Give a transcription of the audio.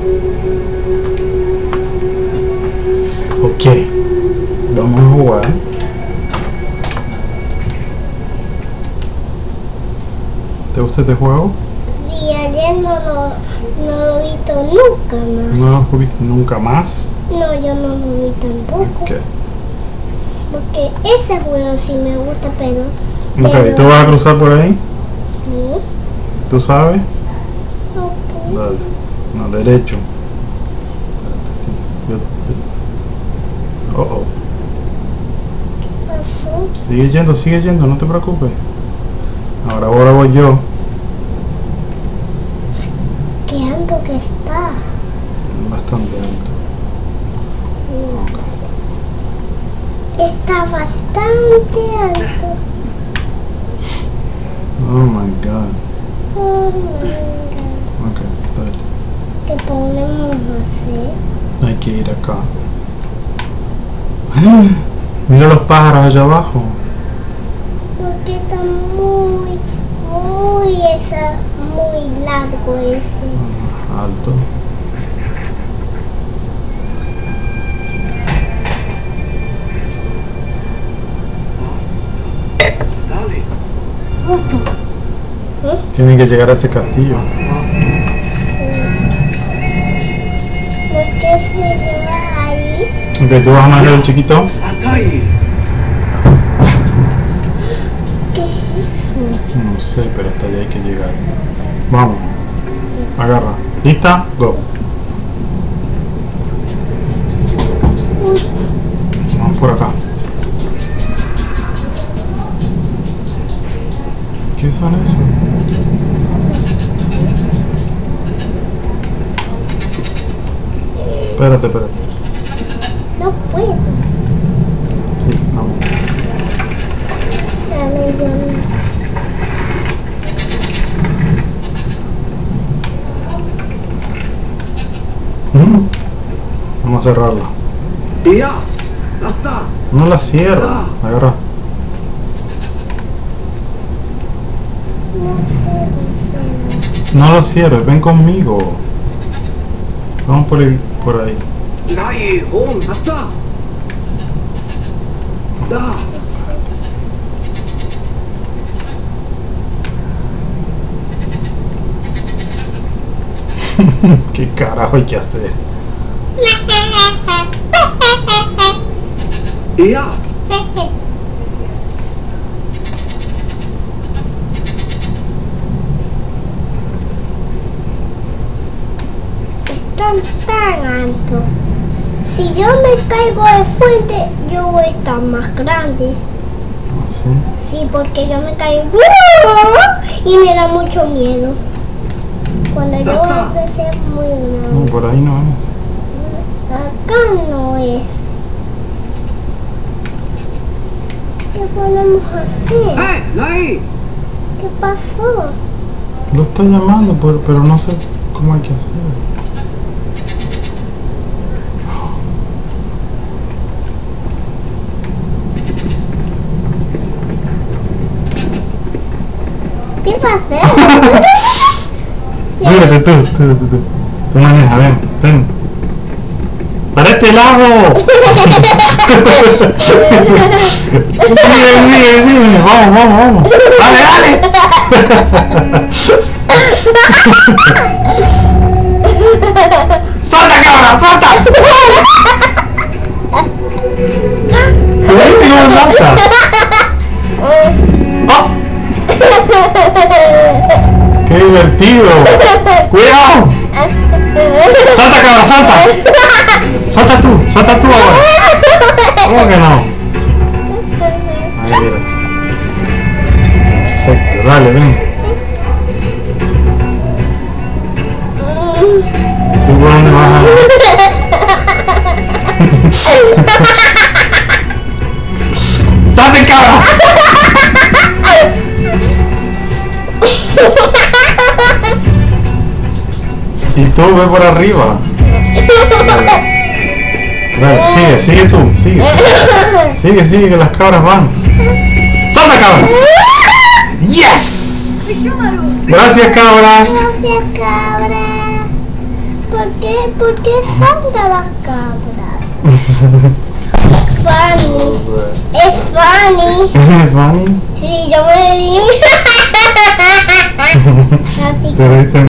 Ok, vamos a jugar. ¿Te gusta este juego? Sí, ayer no lo he visto nunca más. ¿No lo has visto nunca más? No, yo no lo vi tampoco. Ok. Porque ese juego sí me gusta, pero... Ok, ¿tú vas a cruzar por ahí? ¿Sí? ¿Tú sabes? Ok. Dale. No, derecho. Espérate, sí. Oh. ¿Qué pasó? Sigue yendo, no te preocupes. Ahora voy yo. Qué alto que está. Bastante alto. Está bastante alto. Oh my god. Oh my God. Ok, dale. ¿Qué podemos hacer? Hay que ir acá. Mira los pájaros allá abajo. Porque está muy largo ese. Alto. Tienen que llegar a ese castillo. ¿Por qué se lleva ahí? Ok, tú vas a manejar el chiquito. ¿Qué es eso? No sé, pero hasta allá hay que llegar. Vamos. Agarra. ¿Lista? Go. Vamos por acá. ¿Qué son eso? Espérate. No puedo. Sí, vamos. Dale, yo no. Vamos a cerrarla. No la cierra. Agarra. No la cierres, ven conmigo. Vamos por ahí. ¿Qué carajo hay que hacer? Están tan altos. Si yo me caigo de fuente, yo voy a estar más grande. ¿Sí? Sí, porque yo me caigo y me da mucho miedo. Cuando yo voy a crecer muy No, grande. por ahí no es. Acá no es. ¿Qué podemos hacer? ¿Qué pasó? Lo está llamando, pero no sé cómo hay que hacer. ¿Qué pasó? Súbete tú. Tú maneja, ven. ¡Para este lado! Sigue. Vamos. ¡Dale! ¡Salta, cabra! ¡Salta! ¿Viste cómo salta? ¡Oh! ¡Qué divertido! ¡Cuidado! ¡Salta, cabra! ¡Salta! ¡Salta tú ahora! ¿Cómo que no? Ahí mira. Perfecto, dale, ven. ¿Tú por dónde vas a...? ¡Salte, cabra! Y tú ve por arriba. Dale, sigue tú, sigue, que las cabras van. ¡Salta, cabra! ¡Yes! Gracias, cabra. Gracias, cabra. ¿Por qué saltan las cabras? Funny. Es funny. ¿Es funny? Sí, yo me di. Así Te reíste